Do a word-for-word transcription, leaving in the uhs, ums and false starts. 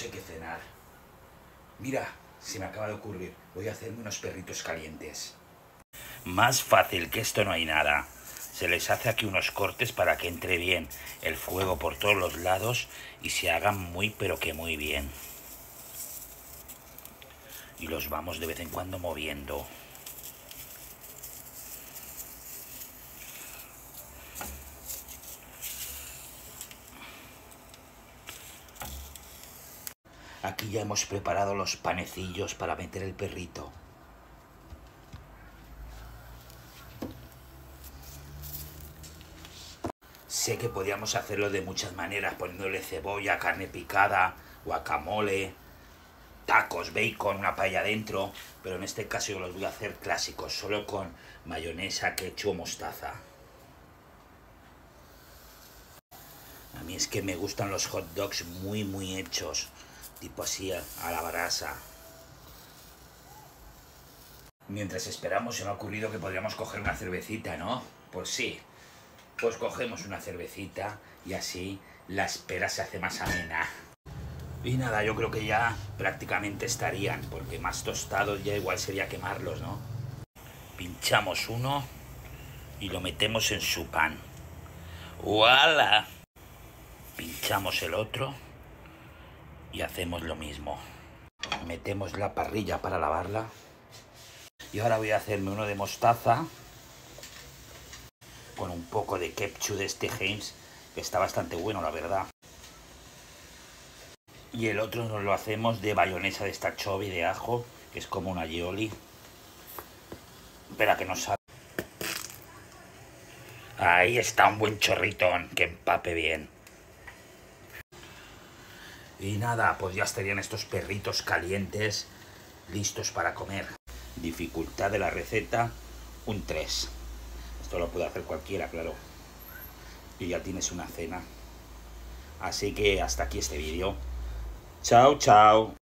sé qué cenar. Mira, se me acaba de ocurrir. Voy a hacerme unos perritos calientes. Más fácil que esto no hay nada. Se les hace aquí unos cortes para que entre bien el fuego por todos los lados y se hagan muy pero que muy bien. Y los vamos de vez en cuando moviendo. Aquí ya hemos preparado los panecillos para meter el perrito. Sé que podíamos hacerlo de muchas maneras, poniéndole cebolla, carne picada, guacamole, tacos, bacon, una paella dentro, pero en este caso yo los voy a hacer clásicos, solo con mayonesa, ketchup o mostaza. A mí es que me gustan los hot dogs muy muy hechos, tipo así a la brasa. Mientras esperamos se me ha ocurrido que podríamos coger una cervecita, ¿no? Pues sí, pues cogemos una cervecita y así la espera se hace más amena. Y nada, yo creo que ya prácticamente estarían, porque más tostados ya igual sería quemarlos, ¿no? Pinchamos uno y lo metemos en su pan. ¡Uala! Pinchamos el otro y hacemos lo mismo. Metemos la parrilla para lavarla. Y ahora voy a hacerme uno de mostaza con un poco de ketchup de este Heinz, que está bastante bueno, la verdad. Y el otro nos lo hacemos de bayonesa de esta chovi de ajo, que es como una aioli. Espera que no salga. Ahí está un buen chorritón, que empape bien. Y nada, pues ya estarían estos perritos calientes, listos para comer. Dificultad de la receta, un tres. Esto lo puede hacer cualquiera, claro. Y ya tienes una cena. Así que hasta aquí este vídeo. Chao, chao.